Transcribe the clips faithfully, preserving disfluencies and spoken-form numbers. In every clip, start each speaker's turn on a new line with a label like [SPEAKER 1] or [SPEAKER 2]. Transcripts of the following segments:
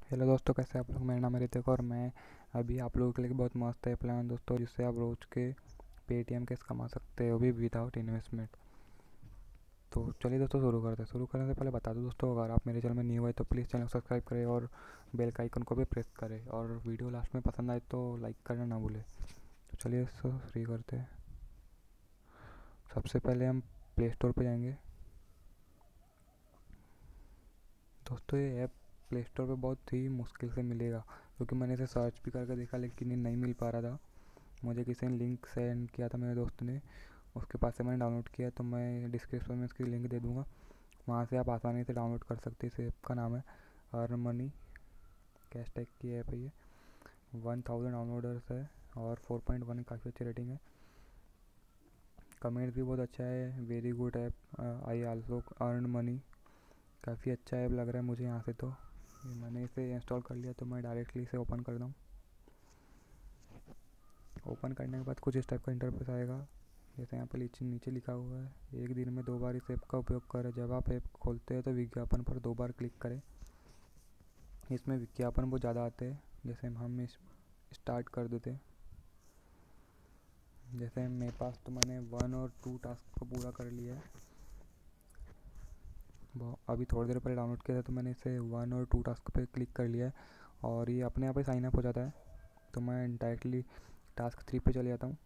[SPEAKER 1] Hello दोस्तों, कैसे आप लोग। मेरा नाम है ऋतिक और मैं अभी आप लोगों के लिए बहुत मस्त है प्लान दोस्तों, जिससे आप रोज के पेटीएम कैश कमा सकते हो, भी विदाउट इन्वेस्टमेंट। तो चलिए दोस्तों, शुरू करते हैं। शुरू करने से पहले बता दूं दोस्तों, अगर आप मेरे चैनल में न्यू है तो प्लीज़ चैनल सब्सक्राइब करें और बेल का आइकन को भी प्रेस करें, और वीडियो लास्ट में पसंद आए तो लाइक करना ना भूलें। तो चलिए दोस्तों, शुरू करते हैं। सबसे पहले हम प्ले स्टोर पर जाएंगे। दोस्तों, ये ऐप प्ले स्टोर पे बहुत ही मुश्किल से मिलेगा, क्योंकि मैंने इसे सर्च भी करके देखा लेकिन ये नहीं मिल पा रहा था। मुझे किसी ने लिंक सेंड किया था, मेरे दोस्त ने, उसके पास से मैंने डाउनलोड किया। तो मैं डिस्क्रिप्शन में इसकी लिंक दे दूँगा, वहाँ से आप आसानी से डाउनलोड कर सकते हैं। इस ऐप का नाम है अर्न मनी। कैश टैग की ऐप है ये। वन थाउजेंड डाउनलोडर्स है और फोर पॉइंट वन काफ़ी अच्छी रेटिंग है। कमेंट भी बहुत अच्छा है। Very good app, I also earn money. काफ़ी अच्छा ऐप लग रहा है मुझे यहाँ से। तो ये मैंने इसे इंस्टॉल कर लिया, तो मैं डायरेक्टली इसे ओपन कर दूँ। ओपन करने के बाद कुछ इस टाइप का इंटरफेस आएगा। जैसे यहाँ पे नीचे नीचे लिखा हुआ है, एक दिन में दो बार इस ऐप का उपयोग करें। जब आप ऐप खोलते हैं तो विज्ञापन पर दो बार क्लिक करें। इसमें विज्ञापन बहुत ज़्यादा आते हैं। जैसे हम इस स्टार्ट कर देते हैं। जैसे मेरे पास तो मैंने वन और टू टास्क को पूरा कर लिया है। अभी थोड़ी देर पहले डाउनलोड किया था, तो मैंने इसे वन और टू टास्क पे क्लिक कर लिया है और ये अपने आप ही साइन अप हो जाता है। तो मैं डायरेक्टली टास्क थ्री पे चले जाता हूँ।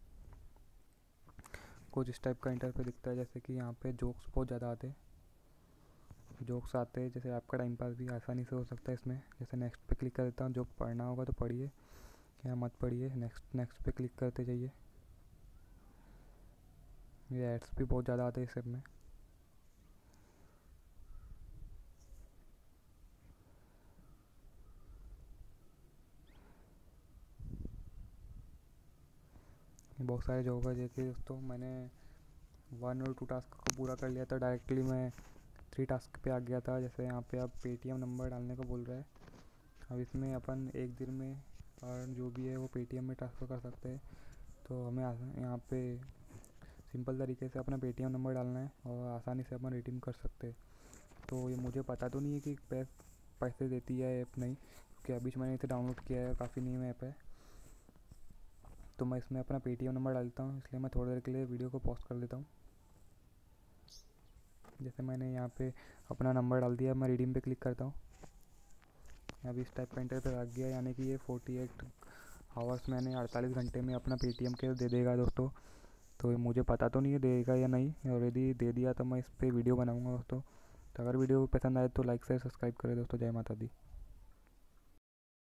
[SPEAKER 1] कुछ इस टाइप का इंटरफेस दिखता है। जैसे कि यहाँ पे जोक्स बहुत ज़्यादा आते हैं जोक्स आते हैं जैसे आपका टाइम पास भी आसानी से हो सकता है इसमें। जैसे नेक्स्ट पे क्लिक कर देता हूँ। जो पढ़ना होगा तो पढ़िए, या मत पढ़िए। नेक्स्ट नेक्स्ट पे क्लिक करते जाइए। ये एड्स भी बहुत ज़्यादा आते हैं इस ऐप में। ये बहुत सारे जॉब है। जैसे दोस्तों, मैंने वन और टू टास्क को पूरा कर लिया था। डायरेक्टली मैं थ्री टास्क पे आ गया था। जैसे यहाँ पे आप पेटीएम नंबर डालने को बोल रहे हैं। अब इसमें अपन एक दिन में अर्न जो भी है वो पेटीएम में ट्रांसफ़र कर सकते हैं। तो हमें यहाँ पे सिंपल तरीके से अपना पेटीएम नंबर डालना है और आसानी से अपन रिडीम कर सकते हैं। तो ये मुझे पता तो नहीं है कि पैस पैसे देती है ऐप, नहीं, क्योंकि अभी मैंने इसे डाउनलोड किया है, काफ़ी न्यू ऐप है। तो मैं इसमें अपना पेटीएम नंबर डालता हूँ, इसलिए मैं थोड़ी देर के लिए वीडियो को पॉज कर देता हूँ। जैसे मैंने यहाँ पे अपना नंबर डाल दिया, मैं रिडीम पे क्लिक करता हूँ। अभी इस टाइप का इंटरफेस आ गया, यानी कि ये फोर्टी एट आवर्स में, यानी अड़तालीस घंटे में अपना पेटीएम के दे देगा दोस्तों। तो ये मुझे पता तो नहीं है देगा या नहीं, और यदि दे दिया तो मैं इस पर वीडियो बनाऊँगा दोस्तों। तो अगर वीडियो पसंद आए तो लाइक से सब्सक्राइब करें दोस्तों। जय माता दी।